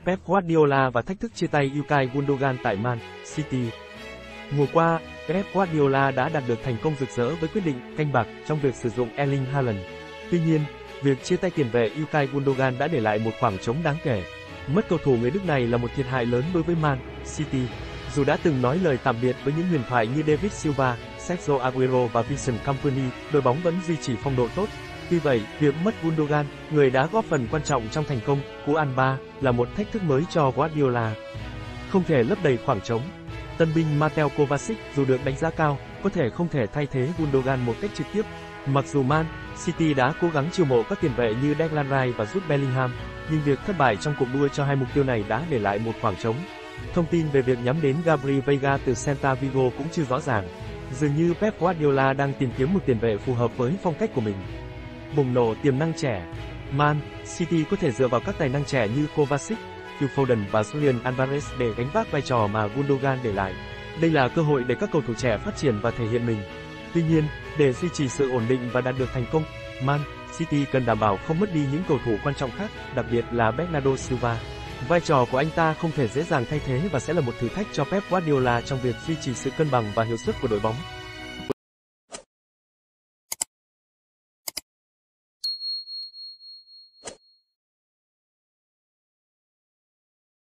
Pep Guardiola và thách thức chia tay Ilkay Gundogan tại Man City. Mùa qua, Pep Guardiola đã đạt được thành công rực rỡ với quyết định canh bạc trong việc sử dụng Erling Haaland. Tuy nhiên, việc chia tay tiền vệ Ilkay Gundogan đã để lại một khoảng trống đáng kể. Mất cầu thủ người Đức này là một thiệt hại lớn đối với Man City. Dù đã từng nói lời tạm biệt với những huyền thoại như David Silva, Sergio Aguero và Vincent Kompany, đội bóng vẫn duy trì phong độ tốt. Tuy vậy, việc mất Gundogan, người đã góp phần quan trọng trong thành công của Alba, là một thách thức mới cho Guardiola. Không thể lấp đầy khoảng trống. Tân binh Mateo Kovacic, dù được đánh giá cao, có thể không thể thay thế Gundogan một cách trực tiếp. Mặc dù Man City đã cố gắng chiêu mộ các tiền vệ như Declan Rice và Jude Bellingham, nhưng việc thất bại trong cuộc đua cho hai mục tiêu này đã để lại một khoảng trống. Thông tin về việc nhắm đến Gabriel Veiga từ Celta Vigo cũng chưa rõ ràng. Dường như Pep Guardiola đang tìm kiếm một tiền vệ phù hợp với phong cách của mình. Bùng nổ tiềm năng trẻ. Man City có thể dựa vào các tài năng trẻ như Kovacic, Phil Foden và Julian Alvarez để gánh vác vai trò mà Gundogan để lại. Đây là cơ hội để các cầu thủ trẻ phát triển và thể hiện mình. Tuy nhiên, để duy trì sự ổn định và đạt được thành công, Man City cần đảm bảo không mất đi những cầu thủ quan trọng khác, đặc biệt là Bernardo Silva. Vai trò của anh ta không thể dễ dàng thay thế và sẽ là một thử thách cho Pep Guardiola trong việc duy trì sự cân bằng và hiệu suất của đội bóng.